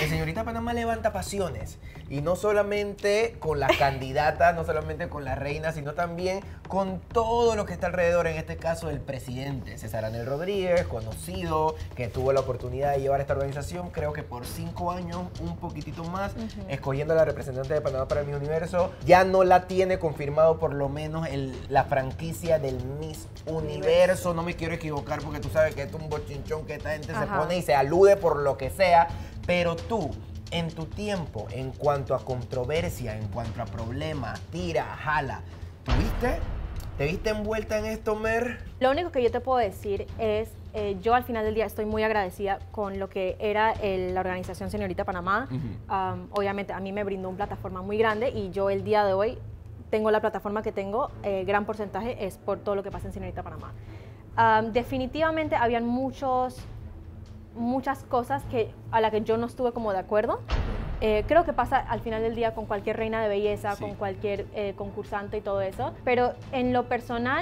porque señorita Panamá levanta pasiones. Y no solamente con las candidatas, no solamente con la reina, sino también con todo lo que está alrededor, en este caso el presidente César Anel Rodríguez, conocido, que tuvo la oportunidad de llevar esta organización, creo que por 5 años, un poquitito más, escogiendo a la representante de Panamá para el Miss Universo. Ya no la tiene confirmado por lo menos la franquicia del Miss Universo. No me quiero equivocar porque tú sabes que esto es un bochinchón que esta gente se pone y se alude por lo que sea, pero tú, en tu tiempo, en cuanto a controversia, en cuanto a problemas, tira, jala, ¿te viste envuelta en esto, Mer? Lo único que yo te puedo decir es, yo al final del día estoy muy agradecida con lo que era la organización Señorita Panamá. Obviamente a mí me brindó una plataforma muy grande y yo el día de hoy tengo la plataforma que tengo, gran porcentaje es por todo lo que pasa en Señorita Panamá. Definitivamente habían muchas cosas a las que yo no estuve como de acuerdo. Creo que pasa al final del día con cualquier reina de belleza, con cualquier concursante y todo eso. Pero en lo personal,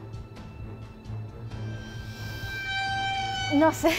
no sé.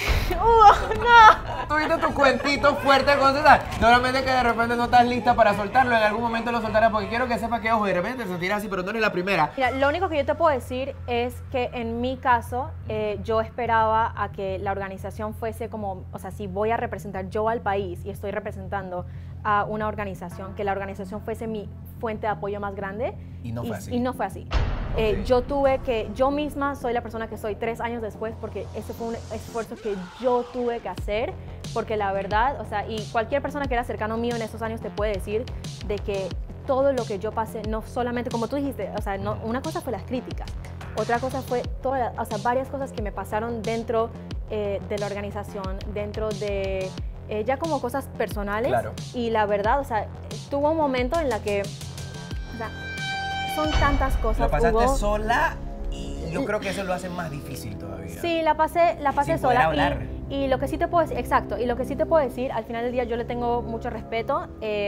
¡No! Tuviste tu cuentito fuerte con César. Normalmente que de repente no estás lista para soltarlo, en algún momento lo soltarás, porque quiero que sepas que, ojo, de repente te sentirás así, pero no eres la primera. Mira, lo único que yo te puedo decir es que en mi caso, yo esperaba a que la organización fuese como, o sea, si voy a representar yo al país y estoy representando a una organización, que la organización fuese mi fuente de apoyo más grande. Y no fue así. Y no fue así. Okay. Yo misma soy la persona que soy 3 años después, porque ese fue un esfuerzo que yo tuve que hacer, porque la verdad, o sea, y cualquier persona que era cercano mío en esos años te puede decir de que todo lo que yo pasé, no solamente, como tú dijiste, o sea, no, una cosa fue las críticas, otra cosa fue varias cosas que me pasaron dentro de la organización, dentro de ya como cosas personales. Claro. Y la verdad, o sea, tuvo un momento en la que, o sea, son tantas cosas. Lo pasaste sola y yo creo que eso lo hace más difícil todavía. Sí, la pasé Sin sola. poder hablar. Y lo que sí te puedo decir, exacto, y lo que sí te puedo decir, al final del día yo le tengo mucho respeto,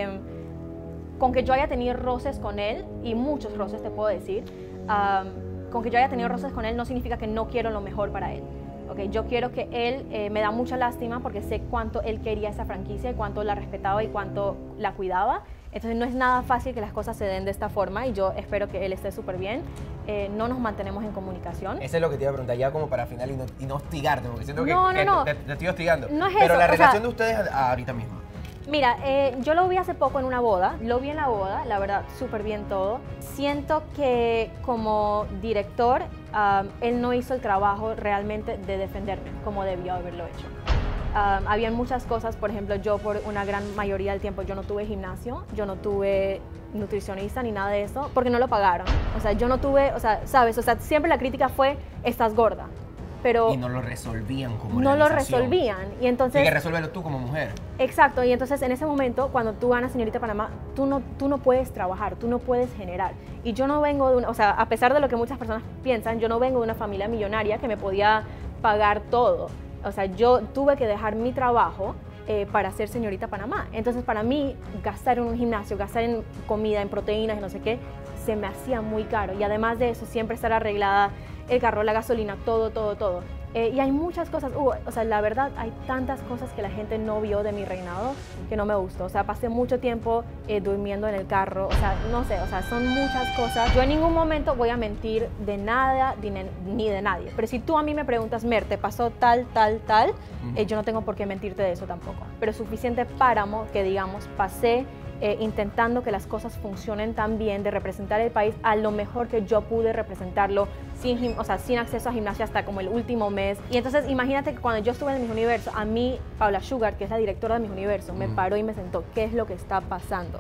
con que yo haya tenido roces con él, y muchos roces te puedo decir, con que yo haya tenido roces con él no significa que no quiero lo mejor para él. Okay, yo quiero que él, me da mucha lástima porque sé cuánto él quería esa franquicia y cuánto la respetaba y cuánto la cuidaba. Entonces no es nada fácil que las cosas se den de esta forma y yo espero que él esté súper bien. No nos mantenemos en comunicación. Eso es lo que te iba a preguntar ya como para final y no hostigarte, porque siento que, no. Te estoy hostigando. No es pero eso, la o relación sea, de ustedes ahorita mismo. Mira, yo lo vi hace poco en una boda, lo vi en la boda, la verdad, súper bien todo. Siento que como director, él no hizo el trabajo realmente de defenderme como debió haberlo hecho. Habían muchas cosas, por ejemplo, yo por una gran mayoría del tiempo yo no tuve gimnasio, yo no tuve nutricionista ni nada de eso, porque no lo pagaron. O sea, yo no tuve, o sea, ¿sabes? O sea, siempre la crítica fue, estás gorda. Pero y no lo resolvían como no lo organización. resolvían. Y entonces, sí, que resuélvelo tú como mujer. Exacto, y entonces en ese momento, cuando tú ganas Señorita Panamá, tú no puedes trabajar, tú no puedes generar. Y yo no vengo de una, o sea, a pesar de lo que muchas personas piensan, yo no vengo de una familia millonaria que me podía pagar todo. O sea, yo tuve que dejar mi trabajo para ser Señorita Panamá. Entonces, para mí, gastar en un gimnasio, gastar en comida, en proteínas y no sé qué, se me hacía muy caro. Y además de eso, siempre estar arreglada, el carro, la gasolina, todo. Y hay muchas cosas, o sea, la verdad, hay tantas cosas que la gente no vio de mi reinado que no me gustó. O sea, pasé mucho tiempo durmiendo en el carro, o sea, no sé, o sea, son muchas cosas. Yo en ningún momento voy a mentir de nada ni de nadie. Pero si tú a mí me preguntas, Mer, ¿te pasó tal? Yo no tengo por qué mentirte de eso tampoco. Pero suficiente páramo que, digamos, pasé intentando que las cosas funcionen tan bien, de representar el país a lo mejor que yo pude representarlo, sin acceso a gimnasio hasta como el último mes. Y entonces imagínate que cuando yo estuve en Miss Universo, a mí, Paula Sugar, que es la directora de Miss Universo, me paró y me sentó, ¿qué es lo que está pasando?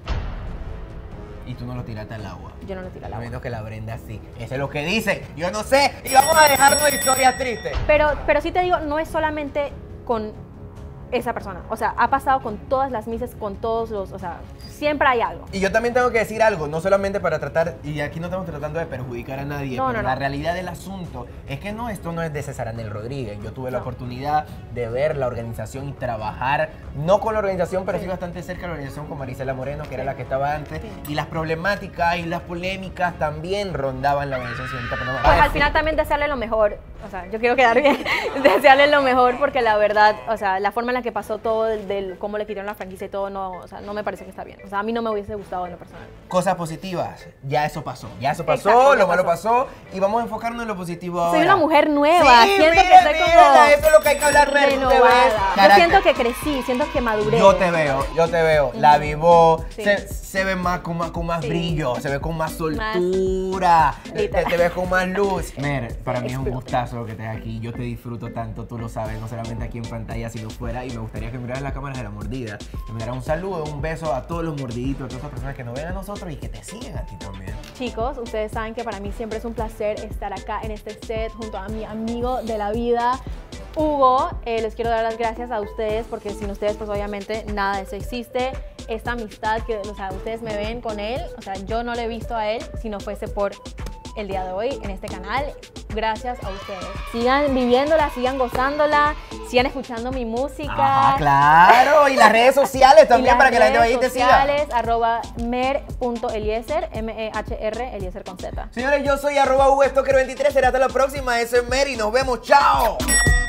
Y tú no lo tiraste al agua. Yo no lo tiré al agua. A menos que la Brenda sí. Eso es lo que dice. Yo no sé. Y vamos a dejarnos de historias tristes. Pero sí te digo, no es solamente con esa persona. O sea, ha pasado con todas las misses, con todos los, o sea, siempre hay algo. Y yo también tengo que decir algo, no solamente para tratar, y aquí no estamos tratando de perjudicar a nadie, pero la realidad del asunto es que esto no es de César Anel Rodríguez. Yo tuve la oportunidad de ver la organización y trabajar, no con la organización, pero sí bastante cerca de la organización con Marisela Moreno, que era la que estaba antes, y las problemáticas y las polémicas también rondaban la organización Señorita Panamá. Pues al final también desearle lo mejor, o sea, yo quiero quedar bien, desearle lo mejor porque la verdad, o sea, la forma en la que pasó todo, del cómo le quitaron la franquicia y todo, no, o sea, no me parece que está bien. O sea, a mí no me hubiese gustado en lo personal. Cosas positivas, ya eso pasó, Exacto, lo malo pasó y vamos a enfocarnos en lo positivo ahora. Soy una mujer nueva, Sí, siento que mira, estoy mira, como eso es lo que hay que hablar, Mer, tú te ves. renovada. Yo Carácter. siento que crecí, siento que maduré. Yo te veo, la vivó, Sí. se ve más con más Sí. brillo, se ve con más soltura, Literal. te ves con más luz. Mer, para mí es un Explote. gustazo que estés aquí, yo te disfruto tanto, tú lo sabes, no solamente aquí en pantalla, sino fuera, y me gustaría que miraras las cámaras de La Mordida, que me dieras un saludo, un beso a todos los mordiditos, a todas las personas que nos ven a nosotros y que te siguen a ti también. Chicos, ustedes saben que para mí siempre es un placer estar acá en este set junto a mi amigo de la vida, Hugo. Les quiero dar las gracias a ustedes porque sin ustedes pues obviamente nada de eso existe. Esta amistad que, o sea, ustedes me ven con él, o sea, yo no lo he visto a él si no fuese por el día de hoy en este canal. Gracias a ustedes. Sigan viviéndola, sigan gozándola, sigan escuchando mi música. Ah, claro, y las redes sociales también Y para que la gente vaya y te redes siga. sociales, @mer.eliezer, MEHR, Eliezer con Z. Señores, yo soy @HugoStoker23, será hasta la próxima, eso es Mer y nos vemos, chao.